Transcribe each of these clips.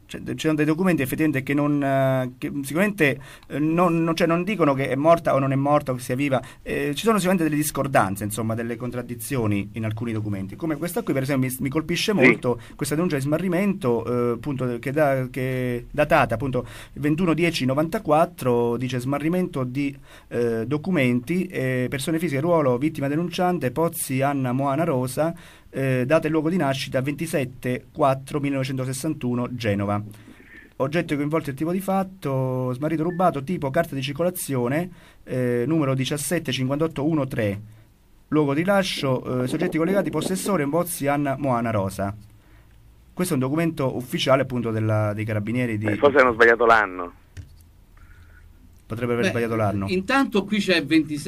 Cioè, ci sono dei documenti effettivamente che sicuramente non dicono che è morta o non è morta o che sia viva. Ci sono sicuramente delle discordanze, insomma, delle contraddizioni in alcuni documenti. Come questa qui, per esempio, mi colpisce molto questa denuncia di smarrimento, appunto, che è datata appunto 21/10/94, dice smarrimento di documenti, persone fisiche, ruolo, vittima denunciante, Pozzi Anna Moana Rosa, data e luogo di nascita 27/4/1961 Genova. Oggetto coinvolto il tipo di fatto, smarrito rubato, tipo carta di circolazione, numero 1758113, luogo di rilascio, soggetti collegati, possessore Pozzi Anna Moana Rosa. Questo è un documento ufficiale appunto dei carabinieri forse hanno sbagliato l'anno. Potrebbe aver sbagliato l'anno. Intanto qui c'è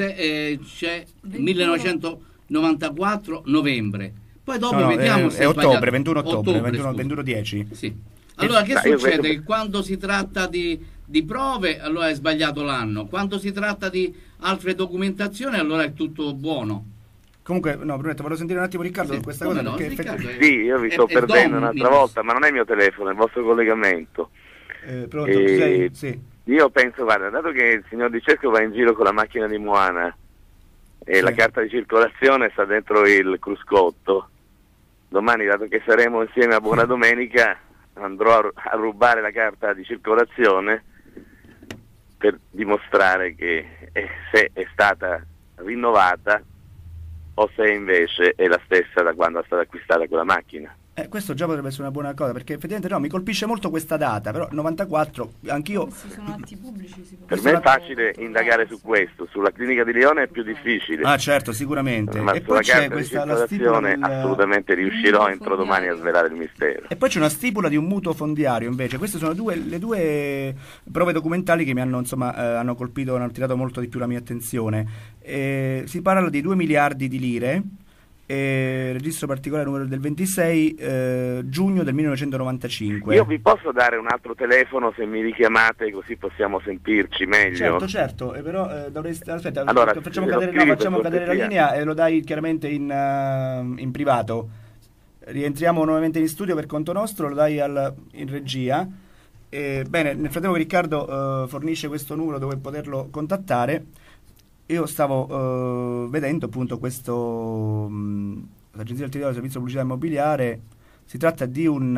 1994 novembre. Poi dopo vediamo se è ottobre, 21 ottobre, 21/10. Sì. Allora che succede? Che quando si tratta di prove, allora è sbagliato l'anno. Quando si tratta di altre documentazioni, allora è tutto buono. Comunque, no, Brunetto, volevo sentire un attimo Riccardo su questa cosa. No, perché sì, io vi sto perdendo un'altra volta, ma non è il mio telefono, è il vostro collegamento. Pronto, sei? Sì. Io penso, guarda, dato che il signor Di Cesco va in giro con la macchina di Moana e la carta di circolazione sta dentro il cruscotto, domani, dato che saremo insieme a Buona Domenica, andrò a rubare la carta di circolazione per dimostrare che se è stata rinnovata o se invece è la stessa da quando è stata acquistata quella macchina. Questo già potrebbe essere una buona cosa, perché effettivamente mi colpisce molto questa data, però 94, anch'io... Questi sono atti pubblici, per me è facile indagare su questo, sulla clinica di Lione è più difficile. Ah, certo, sicuramente. Ma e sulla poi c'è carta questa di la stipula assolutamente riuscirò entro domani a svelare il mistero. E poi c'è una stipula di un mutuo fondiario, invece. Queste sono le due prove documentali che mi hanno, insomma, hanno colpito, hanno attirato molto di più la mia attenzione. Si parla di 2 miliardi di lire. Registro particolare numero del 26 giugno del 1995. Io vi posso dare un altro telefono se mi richiamate, così possiamo sentirci meglio? Certo, però dovreste... Aspetta, allora, facciamo cadere la linea e lo dai chiaramente in privato. Rientriamo nuovamente in studio per conto nostro, lo dai in regia. Bene, nel frattempo che Riccardo fornisce questo numero dove poterlo contattare, io stavo vedendo appunto l'Agenzia del Territorio del Servizio di Pubblicità Immobiliare. Si tratta di un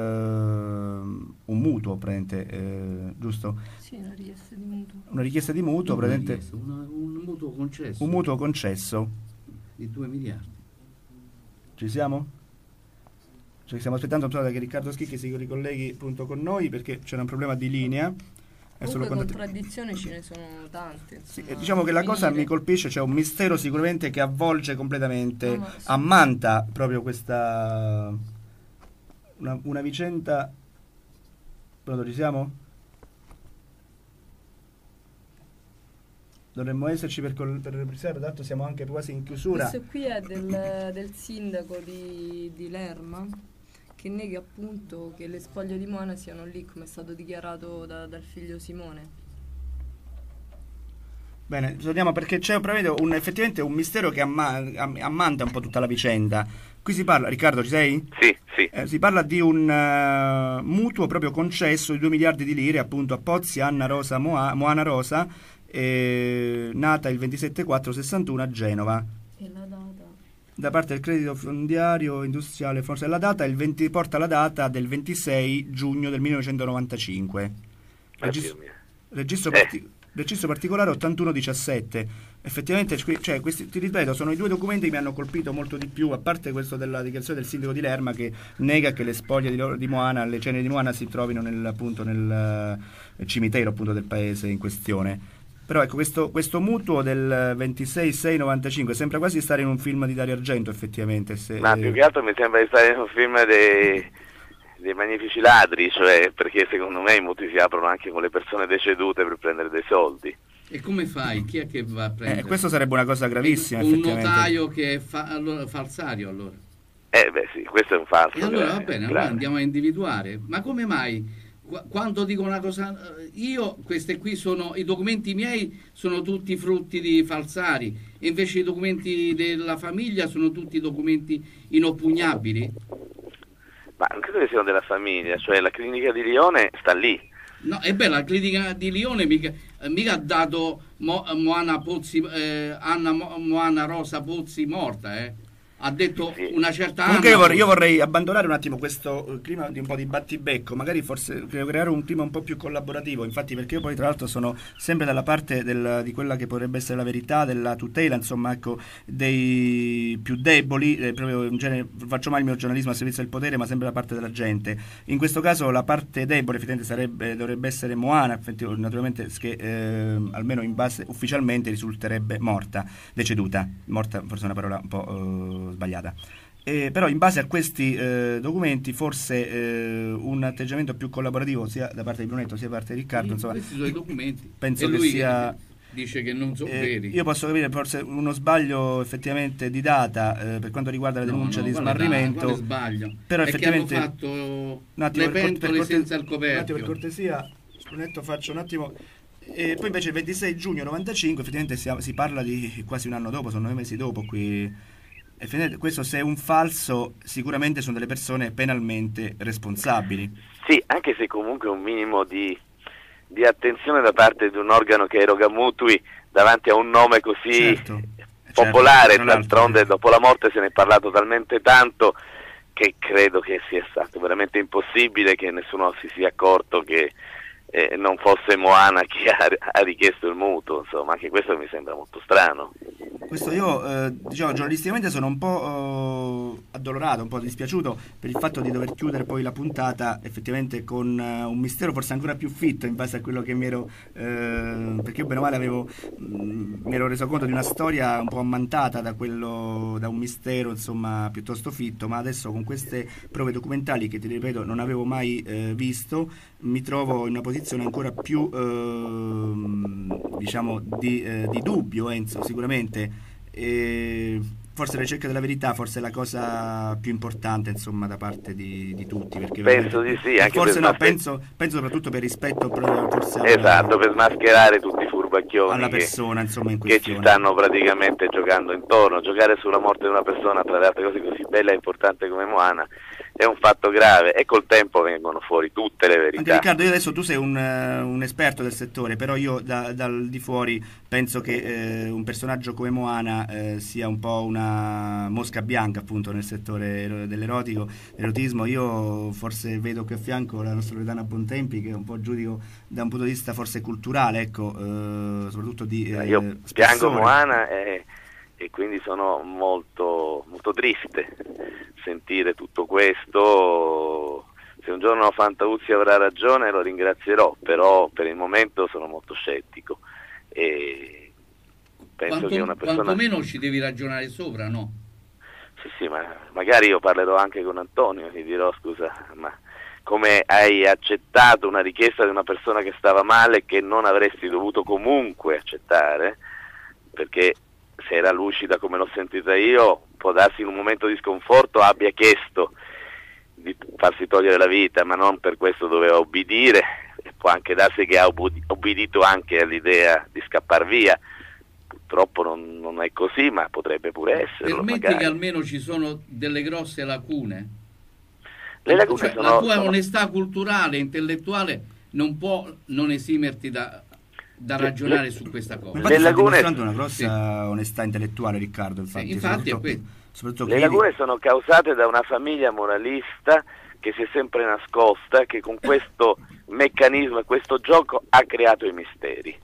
mutuo, praticamente, giusto? Sì, una richiesta di mutuo. Una richiesta di mutuo, praticamente. Un mutuo concesso. Un mutuo concesso. Di 2 miliardi. Ci siamo? Cioè, stiamo aspettando che Riccardo Schicchi si ricolleghi appunto con noi, perché c'era un problema di linea. Comunque contraddizioni ce ne sono tante. Sì, diciamo che la cosa mi colpisce, c'è un mistero sicuramente che avvolge completamente, ammanta proprio questa una vicenda. Pronto, ci siamo? Dovremmo esserci per reprisare, tanto siamo anche quasi in chiusura. Questo qui è del sindaco di Lerma, che nega appunto che le spoglie di Moana siano lì, come è stato dichiarato dal figlio Simone. Bene, torniamo perché c'è effettivamente un mistero che ammanta un po' tutta la vicenda. Qui si parla, Riccardo, ci sei? Sì. Si parla di un mutuo proprio concesso di 2 miliardi di lire appunto a Pozzi Anna Rosa Moana Rosa, nata il 27/4/61 a Genova. E la data? Da parte del credito fondiario industriale, forse la data porta la data del 26 giugno del 1995. Registro particolare 8117. Effettivamente, cioè, questi, ti ripeto, sono i due documenti che mi hanno colpito molto di più, a parte questo della dichiarazione del sindaco di Lerma che nega che le spoglie di Moana, le ceneri di Moana si trovino nel cimitero appunto del paese in questione. Però ecco, questo mutuo del 26/6/95 sembra quasi stare in un film di Dario Argento, effettivamente. Ma più che altro mi sembra di stare in un film dei magnifici ladri, cioè, perché secondo me i mutui si aprono anche con le persone decedute per prendere dei soldi. E come fai? Chi è che va a prendere? Questo sarebbe una cosa gravissima, un effettivamente. notaio che è falsario, allora. Sì, questo è un falso. E allora va bene, allora andiamo a individuare. Ma come mai? Quando dico una cosa, questi qui sono i documenti miei, sono tutti frutti di falsari, e invece i documenti della famiglia sono tutti documenti inoppugnabili? Ma non credo che siano della famiglia, cioè la clinica di Lione sta lì. No, è bella, la clinica di Lione mica ha dato Moana Pozzi, Moana Rosa Pozzi morta, ha detto sì. Una certa Comunque Anna. io vorrei abbandonare un attimo questo clima di un po' di battibecco, magari forse creare un clima un po' più collaborativo, infatti, perché io poi tra l'altro sono sempre dalla parte di quella che potrebbe essere la verità, della tutela, insomma, ecco, dei più deboli, proprio in genere faccio mai il mio giornalismo a servizio del potere, ma sempre la parte della gente. In questo caso la parte debole effettivamente dovrebbe essere Moana, naturalmente, che almeno in base ufficialmente risulterebbe morta, deceduta, morta forse è una parola un po' sbagliata. Però in base a questi documenti forse un atteggiamento più collaborativo sia da parte di Brunetto sia da parte di Riccardo, insomma, questi sono i documenti, penso che sia, dice che non sono veri. Io posso capire forse uno sbaglio effettivamente di data per quanto riguarda la denuncia di smarrimento, quale sbaglio? però è effettivamente che hanno fatto un attimo, le pentole senza il coperchio. Un attimo, per cortesia, Brunetto, faccio un attimo. E poi invece il 26 giugno 95 effettivamente si parla di quasi un anno dopo, sono 9 mesi dopo qui. Questo, se è un falso, sicuramente sono delle persone penalmente responsabili. Sì, anche se comunque un minimo di attenzione da parte di un organo che eroga mutui davanti a un nome così popolare, certo, d'altronde dopo la morte se ne è parlato talmente tanto che credo che sia stato veramente impossibile che nessuno si sia accorto che non fosse Moana che ha richiesto il mutuo, insomma, anche questo mi sembra molto strano. Questo io, diciamo, giornalisticamente sono un po' addolorato, un po' dispiaciuto per il fatto di dover chiudere poi la puntata effettivamente con un mistero forse ancora più fitto in base a quello che mi ero, perché io bene o male mi ero reso conto di una storia un po' ammantata da un mistero, insomma, piuttosto fitto, ma adesso con queste prove documentali che, ti ripeto, non avevo mai visto, mi trovo in una posizione ancora più diciamo di dubbio, Enzo, sicuramente. Forse la ricerca della verità forse è la cosa più importante, insomma, da parte di tutti, perché penso di sì, anche forse no, penso soprattutto per rispetto forse esatto, per smascherare tutti i furbacchioni alla persona, insomma, in che ci stanno praticamente giocando intorno. Giocare sulla morte di una persona, tra le altre cose così bella e importante come Moana, è un fatto grave e col tempo vengono fuori tutte le verità. Anche Riccardo, io adesso tu sei un esperto del settore, però io dal di fuori penso che un personaggio come Moana sia un po' una mosca bianca, appunto, nel settore dell'erotismo. Io forse vedo qui a fianco la nostra Loredana Bontempi, che è un po' giudico da un punto di vista forse culturale, ecco, soprattutto di io piango Moana e quindi sono molto, molto triste sentire tutto questo. Se un giorno Fantauzzi avrà ragione lo ringrazierò, però per il momento sono molto scettico e penso che una persona... Quantomeno ci devi ragionare sopra, no? Sì, ma magari io parlerò anche con Antonio, gli dirò: scusa, ma come hai accettato una richiesta di una persona che stava male, che non avresti dovuto comunque accettare, perché se era lucida come l'ho sentita io, può darsi in un momento di sconforto abbia chiesto di farsi togliere la vita, ma non per questo doveva obbedire, e può anche darsi che ha obbedito anche all'idea di scappar via. Purtroppo non è così, ma potrebbe pure esserlo. Permetti magari. Che almeno ci sono delle grosse lacune. Le lacune cioè, la tua onestà culturale, intellettuale non può non esimerti da ragionare su questa cosa. Infatti sta dimostrando una grossa onestà intellettuale, Riccardo, infatti è questo. Le lacune sono causate da una famiglia moralista che si è sempre nascosta, che con questo meccanismo e questo gioco ha creato i misteri.